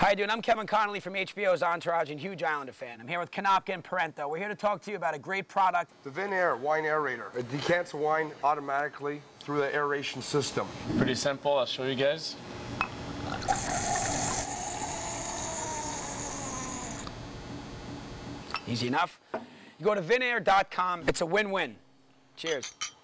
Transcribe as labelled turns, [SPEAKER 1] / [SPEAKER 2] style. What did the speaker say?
[SPEAKER 1] How you doing? I'm Kevin Connolly from HBO's Entourage and huge Islander fan. I'm here with Kanopka and Parento. We're here to talk to you about a great product.
[SPEAKER 2] The Vin-aire wine aerator. It decants wine automatically through the aeration system.
[SPEAKER 3] Pretty simple. I'll show you guys.
[SPEAKER 1] Easy enough. You go to vinaire.com. It's a win-win. Cheers.